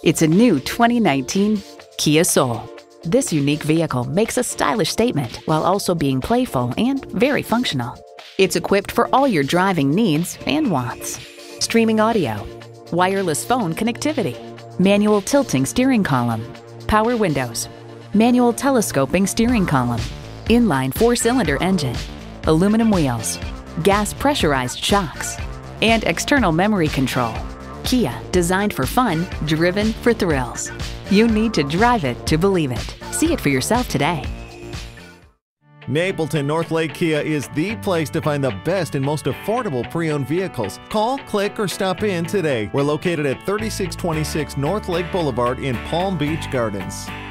It's a new 2019 Kia Soul. This unique vehicle makes a stylish statement while also being playful and very functional. It's equipped for all your driving needs and wants. Streaming audio, wireless phone connectivity, manual tilting steering column, power windows, manual telescoping steering column, inline 4-cylinder engine, aluminum wheels, gas pressurized shocks, and external memory control. Kia, designed for fun, driven for thrills. You need to drive it to believe it. See it for yourself today. Napleton Northlake Kia is the place to find the best and most affordable pre-owned vehicles. Call, click, or stop in today. We're located at 3626 Northlake Boulevard in Palm Beach Gardens.